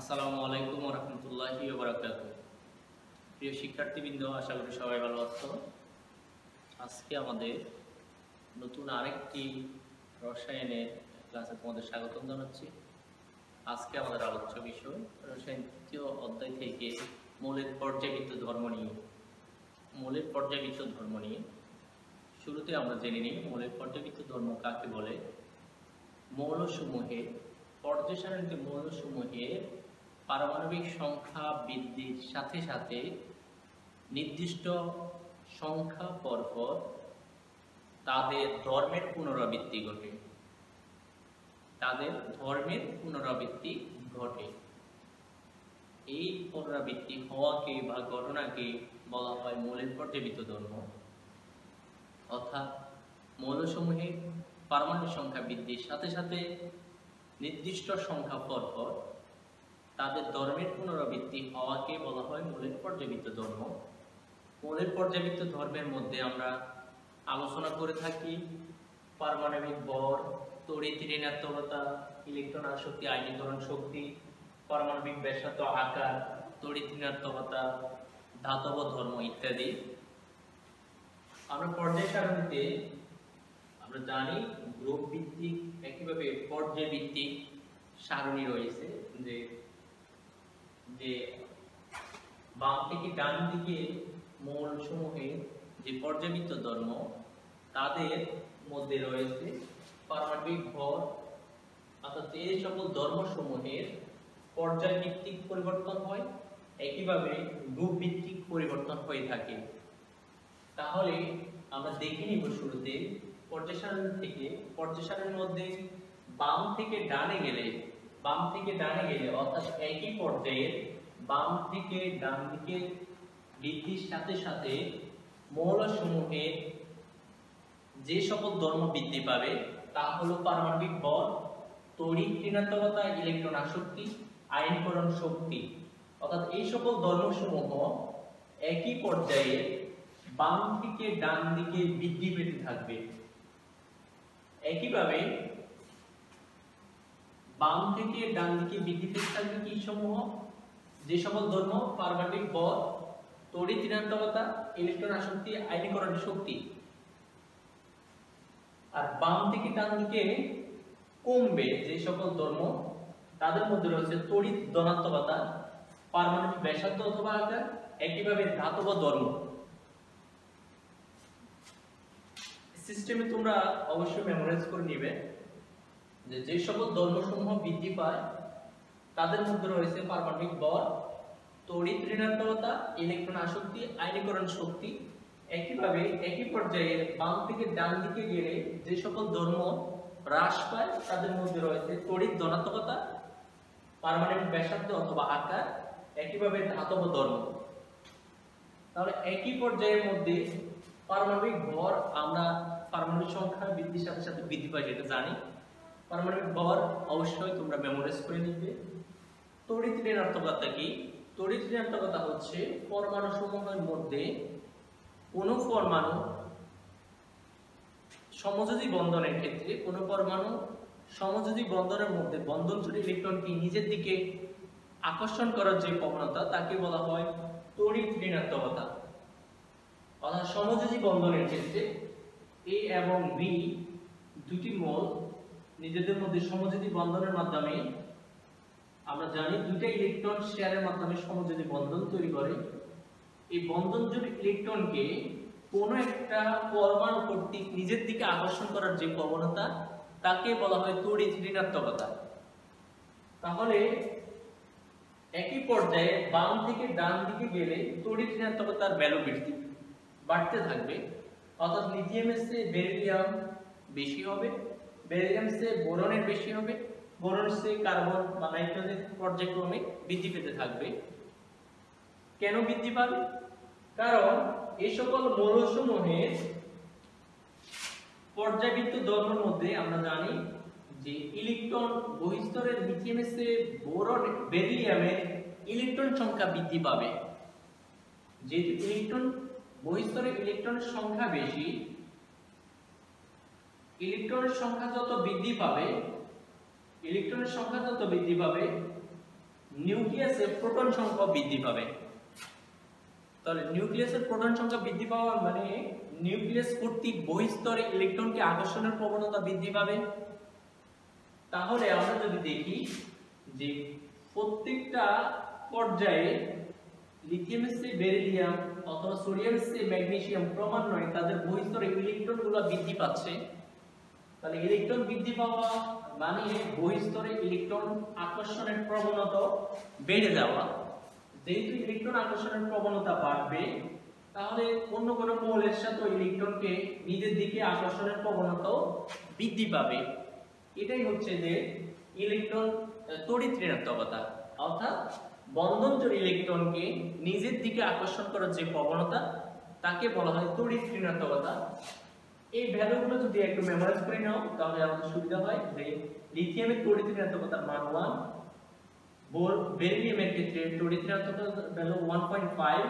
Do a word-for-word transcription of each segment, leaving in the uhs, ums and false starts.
আসসালামু আলাইকুম ওয়া রাহমাতুল্লাহি ওয়া বারাকাতুহু। প্রিয় শিক্ষার্থীবৃন্দ, আশা করি সবাই ভালো আছো। আজকে আমাদের নতুন আরেকটি রসায়নের ক্লাসে তোমাদের স্বাগতম জানাচ্ছি। আজকে আমাদের আলোচ্য বিষয় রসায়ন তৃতীয় অধ্যায় থেকে মৌলের পর্যায়বৃত্ত ধর্ম নিয়ে মৌলের পর্যায়বৃত্ত ধর্ম নিয়ে শুরুতে আমরা জেনে নিই মৌলের পর্যায়বৃত্ত ধর্ম কাকে বলে। মৌলসমূহের পর্যায় সারণীতে মৌলসমূহের পারমাণবিক সংখ্যা বৃদ্ধির সাথে সাথে নির্দিষ্ট সংখ্যা পরপর তাদের ধর্মের পুনরাবৃত্তি ঘটে তাদের ধর্মের পুনরাবৃত্তি ঘটে এই পুনরাবৃত্তি হওয়াকে বা ঘটনাকে বলা হয় মৌলের পর্যায়বৃত্ত ধর্ম। অর্থাৎ মৌলসমূহের পারমাণবিক সংখ্যা বৃদ্ধির সাথে সাথে নির্দিষ্ট সংখ্যা পরপর তাদের ধর্মের পুনরাবৃত্তি হওয়াকে বলা হয় মৌলের পর্যায়বৃত্ত ধর্ম। মৌলের পর্যায়বৃত্ত ধর্মের মধ্যে আমরা আলোচনা করে থাকি পারমাণবিক ভর, তড়িৎ ঋণাত্মকতা, ইলেকট্রন আসক্তি, আয়নীকরণ শক্তি, পারমাণবিক ব্যাসার্ধ, আকার, তড়িৎ ঋণাত্মকতা, ধাতব ধর্ম ইত্যাদি। আমরা পর্যায় সারণীতে আমরা জানি গ্রুপ ভিত্তিক একইভাবে পর্যায় ভিত্তিক সারণী রয়েছে, যে যে বাম থেকে ডান দিকে মৌলসমূহের যে পর্যায়বৃত্ত ধর্ম তাদের মধ্যে রয়েছে পারমাণবিক ভর, অর্থাৎ এই সকল ধর্মসমূহের পর্যায় ভিত্তিক পরিবর্তন হয়, একইভাবে গ্রুপ ভিত্তিক পরিবর্তন হয়ে থাকে। তাহলে আমরা দেখে নিব শুরুতে পর্যায় সারণী থেকে পর্যায় সারণীর মধ্যে বাম থেকে ডানে গেলে বাম থেকে ডানে গেলে অর্থাৎ একই পর্যায়ের বাম থেকে ডান দিকে বৃদ্ধির সাথে সাথে মৌলসমূহের যে সকল ধর্ম বৃদ্ধি পাবে তা হলো পারমাণবিক ভর, তড়িৎ ঋণাত্মকতা, ইলেকট্রন আসক্তি, আয়নীকরণ শক্তি। অর্থাৎ এই সকল ধর্মসমূহ একই পর্যায়ে বাম থেকে ডান দিকে বৃদ্ধি পেতে থাকবে। একইভাবে বাম থেকে ডান দিকে বৃদ্ধি পেতে থাকবে কি সমূহ? যে সকল ধর্ম পারমাণবিক ভর, তড়িৎ ঋণাত্মকতা, ইলেকট্রন আসক্তি, আয়নীকরণ শক্তি। আর বাম থেকে ডান দিকে কমবে যে সকল ধর্ম তাদের মধ্যে রয়েছে তড়িৎ ধনাত্মকতা, পারমাণবিক ব্যাসার্ধ অথবা আকার, একইভাবে ধাতব ধর্ম। সিস্টেমে তোমরা অবশ্যই মেমোরাইজ করে নিবে যে যে সকল ধর্মসমূহ বৃদ্ধি পায় তাদের মধ্যে রয়েছে পারমাণবিক ভর, তড়িৎ ঋণাত্মকতা, ইলেকট্রন আসক্তি, আয়নীকরণ শক্তি। একইভাবে একই পর্যায়ে বাম থেকে ডান দিকে গেলে যে সকল ধর্ম হ্রাস পায় তাদের মধ্যে রয়েছে তড়িৎ ধনাত্মকতা, পারমাণবিক ব্যাসার্ধ অথবা আকার, একইভাবে ধাতব ধর্ম। তাহলে একই পর্যায়ের মধ্যে পারমাণবিক ভর আমরা পারমাণবিক সংখ্যা বৃদ্ধির সাথে সাথে বৃদ্ধি পায় যেটা জানি। পারমাণবিক ভর অবশ্যই তোমরা মেমোরাইজ করে নিবে। তড়িৎ ঋণাত্মকতা কি? তড়িৎ ঋণাত্মকতা হচ্ছে পরমাণু সমূহের মধ্যে কোনো পরমাণু সমযোজী বন্ধনের ক্ষেত্রে কোনো পরমাণু সমযোজী বন্ধনের মধ্যে বন্ধন জুড়ে ইলেকট্রনকে নিজের দিকে আকর্ষণ করার যে প্রবণতা তাকে বলা হয় তড়িৎ ঋণাত্মকতা। অর্থাৎ সমযোজী বন্ধনের ক্ষেত্রে এ এবং বি দুটি মৌল নিজেদের মধ্যে সমযোজী বন্ধনের মাধ্যমে আমরা জানি দুইটা ইলেকট্রন শেয়ারের মাধ্যমে সমযোজী বন্ধন তৈরি করে। এই বন্ধন জুড়ে ইলেকট্রনকে কোনো একটা পরমাণু কর্তৃক নিজের দিকে আকর্ষণ করার যে প্রবণতা তাকে বলা হয় তড়িৎ ঋণাত্মকতা। তাহলে একই পর্যায়ে বাম থেকে ডান দিকে গেলে তড়িৎ ঋণাত্মকতার ভ্যালু বৃদ্ধি বাড়তে থাকবে। অর্থাৎ লিথিয়ামের চেয়ে বেরিলিয়াম বেশি হবে, বেরিলিয়ামের চেয়ে বোরনের বেশি হবে, বোরনের চেয়ে কার্বন বা নাইট্রোজেন পর্যায়ক্রমে বৃদ্ধি পেতে থাকবে। কেন বৃদ্ধি পাবে? কারণ এই সকল মৌলসমূহের পর্যায়বৃত্ত ধর্মের মধ্যে আমরা জানি যে ইলেকট্রন বহিঃস্তরের লিথিয়ামের চেয়ে বোরন বেরিলিয়ামের ইলেকট্রন সংখ্যা বৃদ্ধি পাবে। যেহেতু ইলেকট্রন বহিঃস্তরের ইলেকট্রনের সংখ্যা বেশি, ইলেকট্রনের সংখ্যা যত বৃদ্ধি পাবে ইলেকট্রনের সংখ্যা যত বৃদ্ধি পাবে নিউ নিউক্লিয়াসে প্রোটন সংখ্যা বৃদ্ধি পাবে। তাহলে নিউক্লিয়াসের প্রোটন সংখ্যা বৃদ্ধি পাওয়া মানে নিউক্লিয়াস কর্তৃক বহিঃস্তরে ইলেকট্রনকে আকর্ষণের প্রবণতা বৃদ্ধি পাবে। তাহলে আমরা যদি দেখি যে প্রত্যেকটা পর্যায়ে লিথিয়ামের চেয়ে বেরিলিয়াম অথবা সোডিয়ামের চেয়ে ম্যাগনেসিয়াম ক্রমান্বয়ে তাদের বহিঃস্তরে ইলেকট্রনগুলো বৃদ্ধি পাচ্ছে। তাহলে ইলেকট্রন বৃদ্ধি পাওয়া মানে বহিঃস্তরে ইলেকট্রন আকর্ষণের প্রবণতা বেড়ে যাওয়া। যেহেতু ইলেকট্রন আকর্ষণের প্রবণতা বাড়বে তাহলে অন্য কোনো মৌলের সাথে ইলেকট্রনকে নিজের দিকে আকর্ষণের প্রবণতাও বৃদ্ধি পাবে। এটাই হচ্ছে যে ইলেকট্রন তড়িৎ ঋণাত্মকতা, অর্থাৎ বন্ধনজোড় ইলেকট্রনকে নিজের দিকে আকর্ষণ করার যে প্রবণতা তাকে বলা হয় তড়িৎ ঋণাত্মকতা। এই ভ্যালুগুলো যদি একটু মেমোরাইজ করে নাও তাহলে আমাদের সুবিধা হয় যে লিথিয়ামের তড়িৎ ঋণাত্মকতার মান ওয়ান, বোর বেরিলিয়ামের ক্ষেত্রে তড়িৎ ঋণাত্মকতার ভ্যালু ওয়ান পয়েন্ট ফাইভ,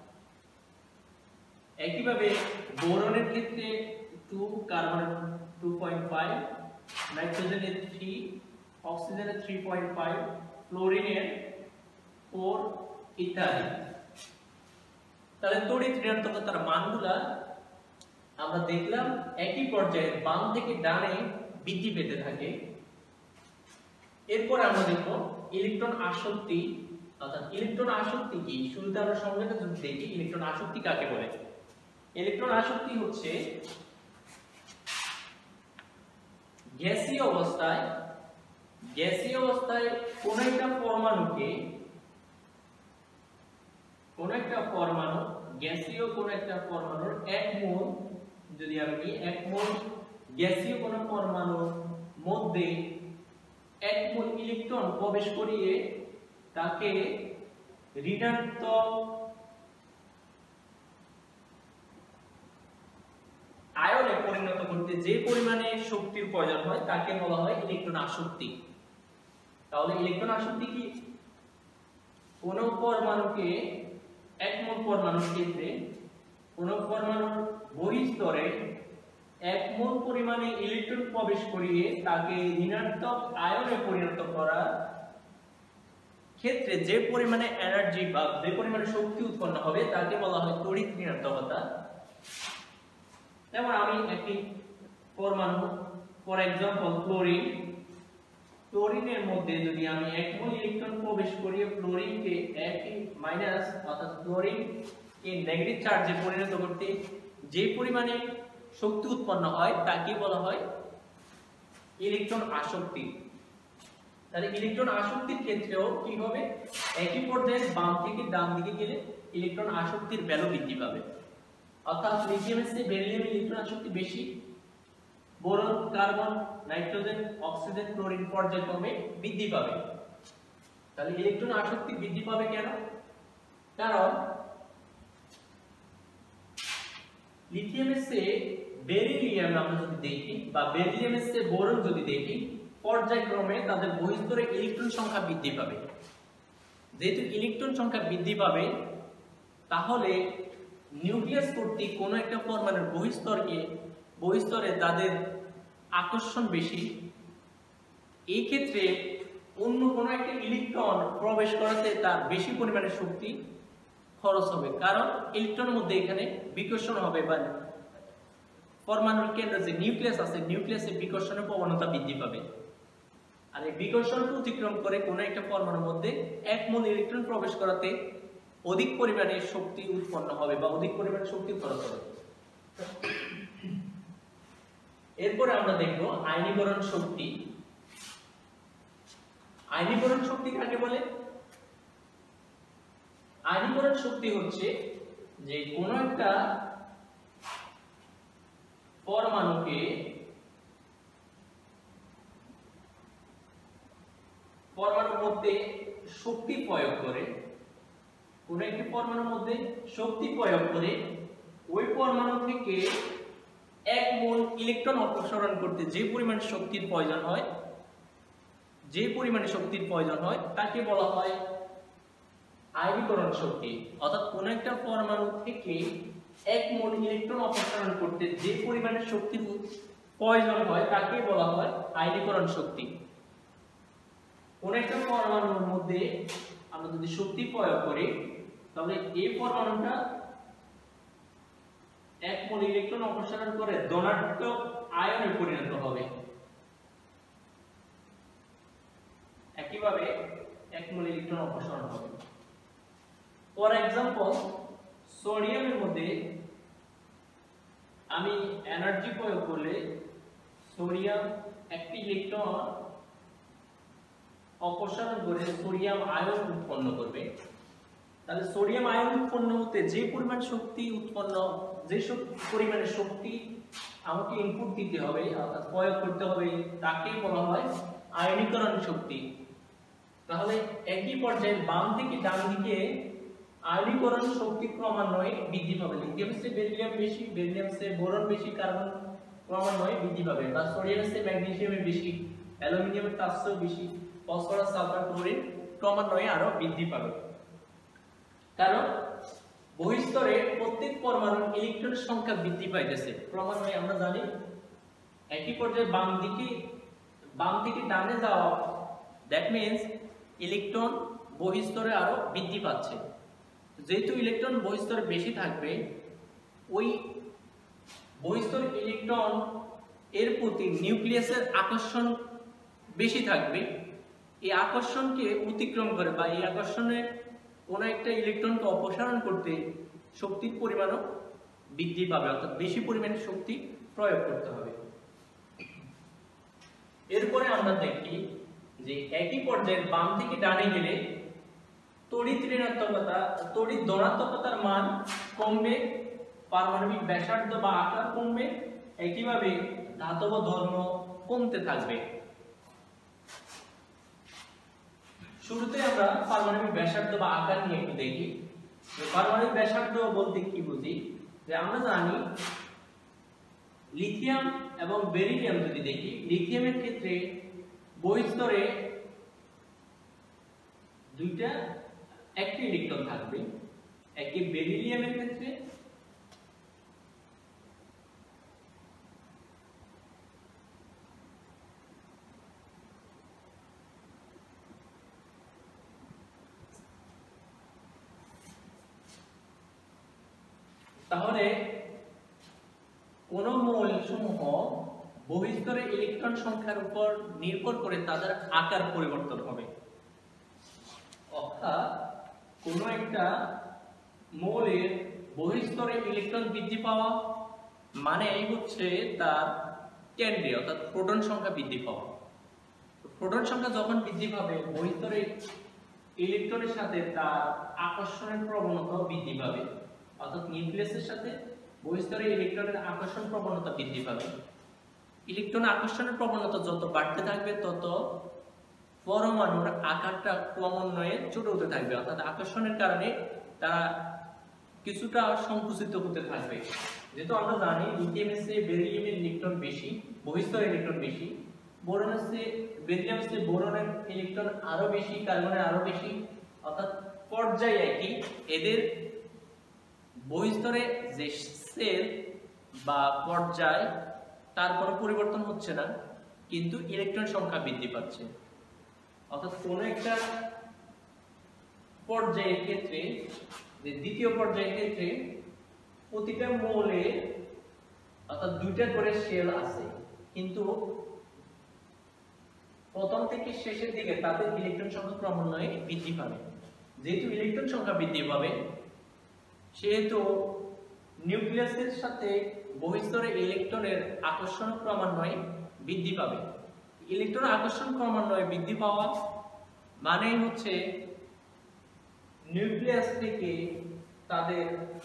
একইভাবে বোরনের ক্ষেত্রে টু, কার্বনের টু পয়েন্ট ফাইভ, নাইট্রোজেনের থ্রি, অক্সিজেনের থ্রি পয়েন্ট ফাইভ, ফ্লোরিনের ফোর ইত্যাদি। তাহলে তড়িৎ ঋণাত্মকতার মানগুলা আমরা দেখলাম একই পর্যায়ে বাম থেকে ডানে বৃদ্ধি পেতে থাকে। এরপর আমরা দেখব ইলেকট্রন আসক্তি, অর্থাৎ ইলেকট্রন আসক্তি কি। শুরুতে আমরা সংজ্ঞাটা যদি দেখি ইলেকট্রন আসক্তি কাকে বলে। ইলেকট্রন আসক্তি হচ্ছে গ্যাসীয় অবস্থায় গ্যাসীয় অবস্থায় কোন একটা পরমাণুকে কোন একটা পরমাণু গ্যাসীয় কোন একটা পরমাণুর এক মোল, যদি আমি এক মোল গ্যাসীয় কোন পরমাণুর মধ্যে এক মোল ইলেকট্রন প্রবেশ করিয়ে তাকে ঋণাত্মক আয়নে পরিণত করতে যে পরিমাণে শক্তির প্রয়োজন হয় তাকে বলা হয় ইলেকট্রন আসক্তি। তাহলে ইলেকট্রন আসক্তি কি, কোন পরমাণুকে এক মোল পরমাণুর ক্ষেত্রে কোন পরমাণুর বহিঃস্তরে এক মোল পরিমাণে ইলেকট্রন প্রবেশ করিয়ে তাকে ঋণাত্মক আয়নে পরিণত করার ক্ষেত্রে যে পরিমাণে এনার্জি বা যে পরিমাণে শক্তি উৎপন্ন হবে তাকে বলা হয় তড়িৎ ঋণাত্মকতা। যেমন আমি একটি পরমাণু, ফর এক্সাম্পল ক্লোরিন, ক্লোরিনের মধ্যে যদি আমি এক মোল ইলেকট্রন প্রবেশ করিয়ে ক্লোরিনকে এক মাইনাস অর্থাৎ ক্লোরিন কে নেগেটিভ চার্জে পরিণত করতে যে পরিমাণে শক্তি উৎপন্ন হয় তাকে বলা হয় ইলেকট্রন আসক্তি। তাহলে ইলেকট্রন আসক্তির ক্ষেত্রেও কি হবে, একই পর্যায়ে বাম থেকে ডান দিকে গেলে ইলেকট্রন আসক্তির ভ্যালু বৃদ্ধি পাবে। অর্থাৎ লিথিয়ামের চেয়ে বেরিলিয়ামের ইলেকট্রন আসক্তি বেশি, boron, carbon, nitrogen, oxygen, chlorine পর্যায়ক্রমে বৃদ্ধি পাবে। তাহলে ইলেকট্রন আসক্তি বৃদ্ধি পাবে কেন? কারণ লিথিয়ামের চেয়ে বেরিলিয়াম আমরা যদি দেখি বা বেরিলিয়ামের চেয়ে বোরন যদি দেখি পর্যায়ক্রমে তাদের বহিঃস্তরে ইলেকট্রন সংখ্যা বৃদ্ধি পাবে। যেহেতু ইলেকট্রন সংখ্যা বৃদ্ধি পাবে তাহলে নিউক্লিয়াস কর্তৃক কোনো একটা পরমাণুর বহিঃস্তরকে বহিঃস্তরে তাদের আকর্ষণ বেশি। এই ক্ষেত্রে অন্য কোনো একটা ইলেকট্রন প্রবেশ করাতে তার বেশি পরিমাণে শক্তি খরচ হবে, কারণ ইলেকট্রনের মধ্যে এখানে বিকর্ষণ হবে বা পরমাণুর কেন্দ্রে যে নিউক্লিয়াস আছে নিউক্লিয়াসের বিকর্ষণের প্রবণতা বৃদ্ধি পাবে। আর এই বিকর্ষণকে অতিক্রম করে কোনো একটা পরমাণুর মধ্যে এক মোল ইলেকট্রন প্রবেশ করাতে অধিক পরিমাণে শক্তি উৎপন্ন হবে বা অধিক পরিমাণে শক্তি খরচ হবে। এরপরে আমরা দেখব আয়নীকরণ শক্তি। আয়নীকরণ শক্তি কাকে বলে? আয়নীকরণ শক্তি হচ্ছে যে কোনো একটা পরমাণুকে পরমাণুর মধ্যে শক্তি প্রয়োগ করে কোনো একটি পরমাণুর মধ্যে শক্তি প্রয়োগ করে ওই পরমাণু থেকে এক মোল ইলেকট্রন অপসারণ করতে যে পরিমাণে শক্তির প্রয়োজন হয় যে পরিমাণে শক্তির প্রয়োজন হয় তাকে বলা হয় আয়নীকরণ শক্তি। অর্থাৎ কোন একটা পরমাণু থেকে এক মোল ইলেকট্রন অপসারণ করতে যে পরিমাণে শক্তির প্রয়োজন হয় তাকে বলা হয় আয়নীকরণ শক্তি। কোন একটা পরমাণুর মধ্যে আমরা যদি শক্তি প্রয়োগ করি তাহলে এই পরমাণুটা এক মোল ইলেকট্রন অপসারণ করে ধনাত্মক আয়নে পরিণত হবে। একইভাবে এক মোল ইলেকট্রন অপসারণ হবে। ফর এক্সাম্পল, সোডিয়ামের মধ্যে আমি এনার্জি প্রয়োগ করলে সোডিয়াম একটি ইলেকট্রন অপসারণ করে সোডিয়াম আয়ন উৎপন্ন করবে। তাহলে সোডিয়াম আয়ন উৎপন্ন হতে যে পরিমাণ শক্তি উৎপন্ন যে পরিমাণে শক্তি আমাকে ইনপুট দিতে হবে অর্থাৎ প্রয়োগ করতে হবে তাকেই বলা হয় আয়নীকরণ শক্তি। তাহলে একই পর্যায়ে বাম থেকে ডান দিকে আয়নীকরণ শক্তি ক্রমান্বয়ে বৃদ্ধি পাবে। লিথিয়াম চেয়ে বেরিলিয়াম বেশি, বেরিলিয়াম চেয়ে বোরন বেশি, কার্বন ক্রমান্বয়ে বৃদ্ধি পাবে। বা সোডিয়াম চেয়ে ম্যাগনেসিয়ামের বেশি, অ্যালুমিনিয়ামের তার চেয়ে বেশি, ফসফরাস সালফার ক্লোরিন ক্রমান্বয়ে আরো বৃদ্ধি পাবে। কারণ বহিঃস্তরে প্রত্যেক পরমাণুর ইলেকট্রনের সংখ্যা বৃদ্ধি পাইতেছে ক্রমান্বয়ে। আমরা জানি একই পর্যায়ে বাম দিকে বাম থেকে ডানে যাওয়া, দ্যাট মিন্স ইলেকট্রন বহিঃস্তরে আরো বৃদ্ধি পাচ্ছে। যেহেতু ইলেকট্রন বহিঃস্তরে বেশি থাকবে, ওই বহিঃস্তর ইলেকট্রন এর প্রতি নিউক্লিয়াসের আকর্ষণ বেশি থাকবে। এই আকর্ষণকে অতিক্রম করে বা এই আকর্ষণে কোন একটা ইলেকট্রনকে অপসারণ করতে শক্তির পরিমাণও বৃদ্ধি পাবে, অর্থাৎ বেশি পরিমাণে শক্তি প্রয়োগ করতে হবে। এরপরে আমরা দেখি যে একই পর্যায়ে বাম থেকে ডানে গেলে তড়িৎ ঋণাত্মকতা তড়িৎ ধনাত্মকতার মান কমবে, পারমাণবিক ব্যাসার্ধ বা আকার কমবে, একইভাবে ধাতব ধর্ম কমতে থাকবে। শুরুতে আমরা পারমাণবিক ব্যাসার্ধ বা আকার নিয়ে একটু দেখি। পারমাণবিক ব্যাসার্ধ বলতে কি বুঝি, যে আমরা জানি লিথিয়াম এবং বেরিলিয়াম যদি দেখি, লিথিয়ামের ক্ষেত্রে বহিঃস্তরে দুইটা একটি ইলেকট্রন থাকবে, একই বেরিলিয়ামের ক্ষেত্রে তাহলে কোন মৌল সমূহ বহিঃস্তরে ইলেকট্রন সংখ্যার উপর নির্ভর করে তাদের আকার পরিবর্তন হবে। অর্থাৎ কোন একটা মৌলের বহিঃস্তরে ইলেকট্রন বৃদ্ধি পাওয়া মানে হচ্ছে তার কেন্দ্রে অর্থাৎ প্রোটন সংখ্যা বৃদ্ধি পাওয়া। প্রোটন সংখ্যা যখন বৃদ্ধি পাবে, বহিঃস্তরে ইলেকট্রনের সাথে তার আকর্ষণের প্রবণতা বৃদ্ধি পাবে, অর্থাৎ নিউক্লিয়াসের সাথে বহিঃস্তরে ইলেকট্রনের আকর্ষণ প্রবণতা বৃদ্ধি পাবে। ইলেকট্রন আকর্ষণের প্রবণতা যত বাড়তে থাকবে তত পরমাণুর আকারটা ক্রমান্বয়ে ছোট হতে থাকবে, অর্থাৎ আকর্ষণের কারণে তারা কিছুটা সংকুচিত হতে থাকবে। যেহেতু আমরা জানি লিথিয়ামের চেয়ে বেরিলিয়ামের ইলেকট্রন বেশি, বহিঃস্তরে ইলেকট্রন বেশি, বোরনের চেয়ে বেরিলিয়ামের চেয়ে বোরনের ইলেকট্রন আরো বেশি, কার্বনের আরো বেশি, অর্থাৎ পর্যায়ে একই। এদের বহিঃস্তরে যে সেল বা পর্যায় তার কোনো পরিবর্তন হচ্ছে না, কিন্তু ইলেকট্রন সংখ্যা বৃদ্ধি পাচ্ছে। অর্থাৎ কোন একটা পর্যায়ের ক্ষেত্রে, যে দ্বিতীয় পর্যায়ের ক্ষেত্রে প্রতিটা মৌলে অর্থাৎ দুইটা করে সেল আছে, কিন্তু প্রথম থেকে শেষের দিকে তাদের ইলেকট্রন সংখ্যা ক্রমান্বয়ে বৃদ্ধি পাবে। যেহেতু ইলেকট্রন সংখ্যা বৃদ্ধি পাবে, সেহেতু নিউক্লিয়াসের সাথে বহিঃস্তরে ইলেকট্রনের আকর্ষণ ক্রমান্বয়ে বৃদ্ধি পাবে। ইলেকট্রন আকর্ষণ ক্রমান্বয়ে বৃদ্ধি পাওয়া মানে হচ্ছে নিউক্লিয়াস থেকে তাদের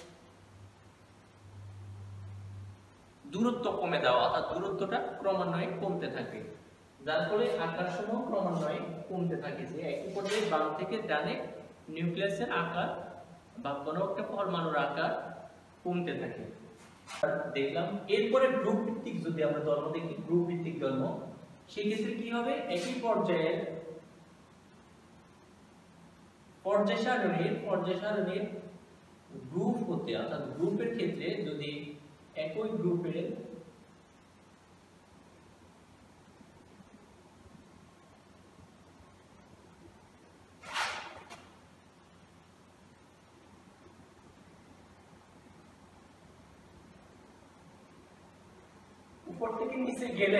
দূরত্ব কমে দেওয়া, অর্থাৎ দূরত্বটা ক্রমান্বয়ে কমতে থাকে, যার ফলে আকার সমূহ ক্রমান্বয়ে কমতে থাকে। যে একই পর্যায়ে বাম থেকে ডানে নিউক্লিয়াসের আকার বা কোনো একটা পরমাণুর আকার কমতে থাকে। দেখলাম এরপরে গ্রুপ ভিত্তিক যদি আমরা ধর্ম দেখি, গ্রুপ ভিত্তিক ধর্ম, সেই ক্ষেত্রে কি হবে, একই পর্যায়ে পর্যায় সারণীর পর্যায় সারণীর গ্রুপ হতে, অর্থাৎ গ্রুপের ক্ষেত্রে যদি একই গ্রুপের উপর থেকে নিচে গেলে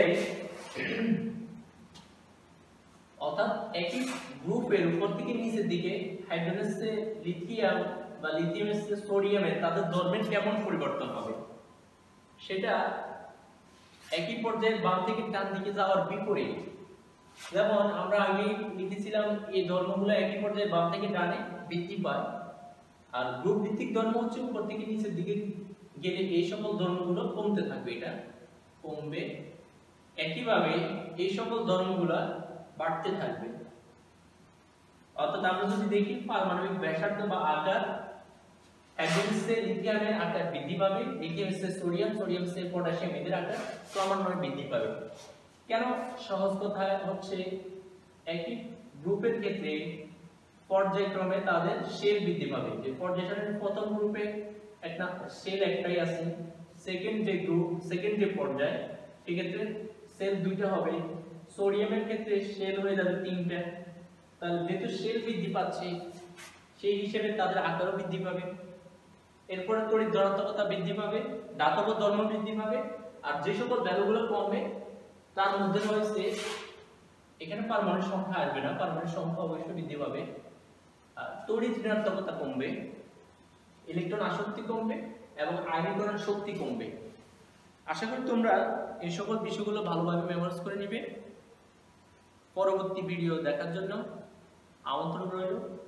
অর্থাৎ একই গ্রুপের উপর থেকে নিচের দিকে হাইড্রোজেন থেকে লিথিয়াম বা লিথিয়াম থেকে সোডিয়ামে তাদের ধর্মের কেমন পরিবর্তন হবে সেটা একই পর্যায়ে বাম থেকে ডান দিকে যাওয়ার বিপরীত। যেমন আমরা আগে লিখেছিলাম এই ধর্মগুলো একই পর্যায়ে বাম থেকে ডানে বৃদ্ধি পায়, আর গ্রুপ ভিত্তিক ধর্ম হচ্ছে উপর থেকে নিচের দিকে গেলে এই সকল ধর্মগুলো কমতে থাকবে, এটা কমবে। একইভাবে এই সকল ধর্মগুলো বাড়তে থাকবে। অর্থাৎ আমরা যদি দেখি পারমাণবিক ব্যাসার্ধ বা আকার, হাইড্রোজেন থেকে লিথিয়ামের আকার বৃদ্ধি পাবে, লিথিয়াম থেকে সোডিয়াম, সোডিয়াম থেকে পটাশিয়াম এদের আকার ক্রমান্বয়ে বৃদ্ধি পাবে। কেন? সহজ কথা হচ্ছে একই গ্রুপের ক্ষেত্রে পর্যায়ক্রমে তাদের শেল বৃদ্ধি পাবে। যে পর্যায় সারণীর প্রথম গ্রুপে একটা শেল একটাই আছে, সেকেন্ড যে গ্রুপ সেকেন্ড যে পর্যায় সেক্ষেত্রে সেল দুইটা হবে, সোডিয়ামের ক্ষেত্রে শেল হয়ে যাবে তিনটা। তাহলে যেহেতু শেল বৃদ্ধি পাচ্ছে সেই হিসেবে তাদের আকারও বৃদ্ধি পাবে। এরপরে তড়িৎ ধনাত্মকতা বৃদ্ধি পাবে, দাতব্য ধর্ম বৃদ্ধি পাবে, আর যে সকল ভ্যালুগুলো কমবে তার মধ্যে রয়েছে এখানে পারমাণবিক সংখ্যা আসবে না, পারমাণবিক সংখ্যা অবশ্যই বৃদ্ধি পাবে, আর তড়িৎ ঋণাত্মকতা কমবে, ইলেকট্রন আসক্তি কমবে এবং আয়নীকরণ শক্তি কমবে। আশা করি তোমরা এই সকল বিষয়গুলো ভালোভাবে মেমোরাইজ করে নিবে। পরবর্তী ভিডিও দেখার জন্য আমন্ত্রণ রইল।